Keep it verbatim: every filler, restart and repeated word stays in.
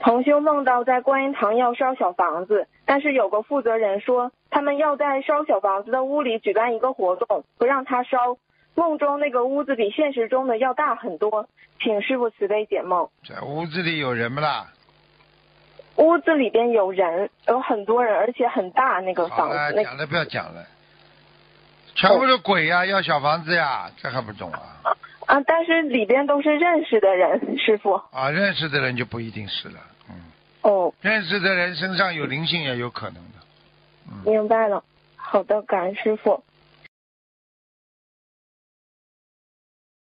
同修梦到在观音堂要烧小房子，但是有个负责人说他们要在烧小房子的屋里举办一个活动，不让他烧。梦中那个屋子比现实中的要大很多，请师父慈悲解梦。 在屋子里有人不啦？ 屋子里边有人，有很多人，而且很大那个房子。 好了， 那讲了不要讲了，全部都鬼呀、要小房子呀，这还不懂啊？ 啊，但是里边都是认识的人，师傅。 啊，认识的人就不一定是了，嗯。 哦。 认识的人身上有灵性也有可能的。嗯。 明白了。好的，感恩师傅。